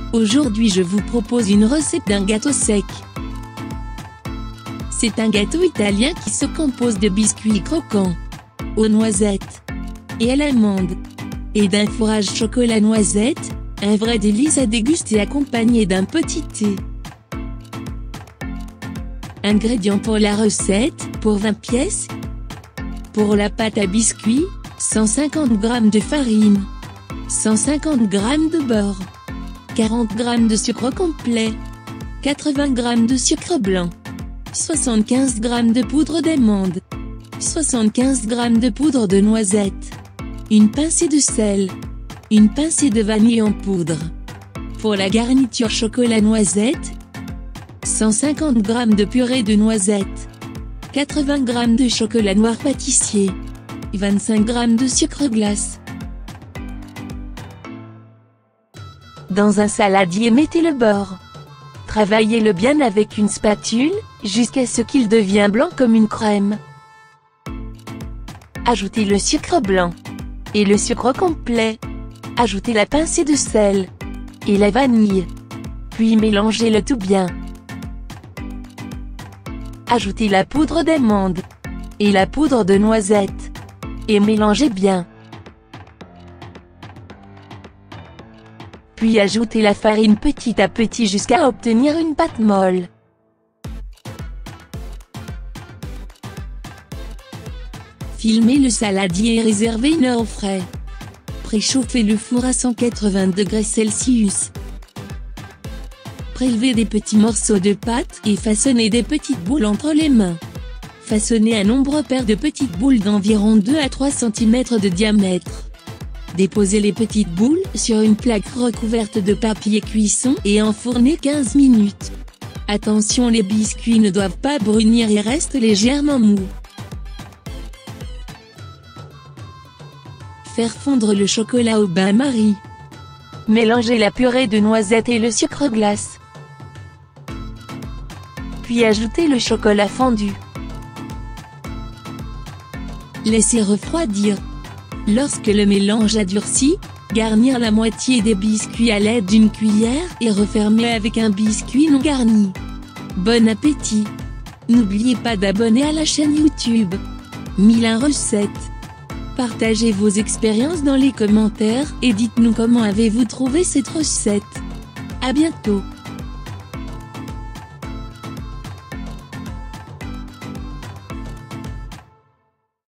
Aujourd'hui je vous propose une recette d'un gâteau sec. C'est un gâteau italien qui se compose de biscuits croquants, aux noisettes et à l'amande, et d'un fourrage chocolat noisette, un vrai délice à déguster accompagné d'un petit thé. Ingrédients pour la recette, pour 20 pièces. Pour la pâte à biscuits, 150 g de farine, 150 g de beurre, 40 g de sucre complet, 80 g de sucre blanc, 75 g de poudre d'amande, 75 g de poudre de noisette, une pincée de sel, une pincée de vanille en poudre. Pour la garniture chocolat noisette, 150 g de purée de noisettes, 80 g de chocolat noir pâtissier, 25 g de sucre glace. Dans un saladier, mettez le beurre. Travaillez-le bien avec une spatule, jusqu'à ce qu'il devienne blanc comme une crème. Ajoutez le sucre blanc et le sucre complet. Ajoutez la pincée de sel et la vanille. Puis mélangez le tout bien. Ajoutez la poudre d'amande et la poudre de noisette et mélangez bien. Puis ajoutez la farine petit à petit jusqu'à obtenir une pâte molle. Filmez le saladier et réservez une heure au frais. Préchauffez le four à 180°C. Prélevez des petits morceaux de pâte et façonnez des petites boules entre les mains. Façonnez un nombre pair de petites boules d'environ 2 à 3 cm de diamètre. Déposez les petites boules sur une plaque recouverte de papier cuisson et enfournez 15 minutes. Attention, les biscuits ne doivent pas brunir et restent légèrement mous. Faire fondre le chocolat au bain-marie. Mélangez la purée de noisettes et le sucre glace. Puis ajoutez le chocolat fondu. Laissez refroidir. Lorsque le mélange a durci, garnir la moitié des biscuits à l'aide d'une cuillère et refermer avec un biscuit non garni. Bon appétit! N'oubliez pas d'abonner à la chaîne YouTube Mylin Recettes. Partagez vos expériences dans les commentaires et dites-nous comment avez-vous trouvé cette recette. À bientôt!